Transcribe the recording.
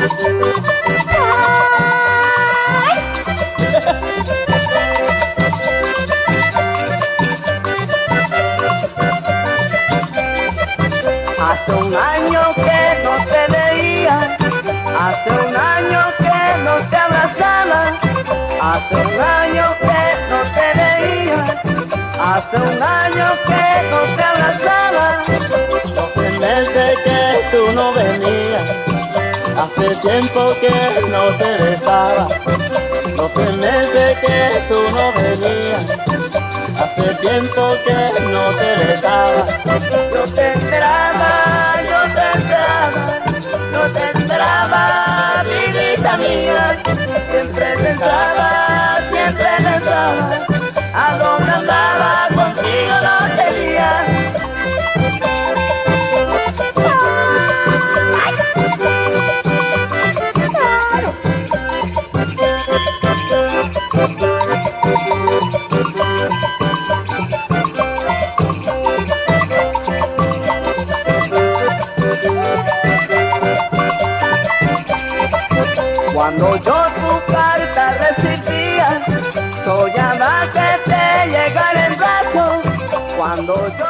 Hace un año que no te veía, hace un año que no te abrazaba, hace un año que no te veía, hace un año que no te abrazaba. 12 meses que tú no venías, hace tiempo que no te besaba. 12 meses que tú no venías, hace tiempo que no te besaba. Yo te esperaba, yo te esperaba, yo te esperaba, vidita mía. Siempre pensaba, a dónde andaba, contigo no tenía. Cuando yo tu carta recibía, soñaba que te llegara en brazos. Cuando yo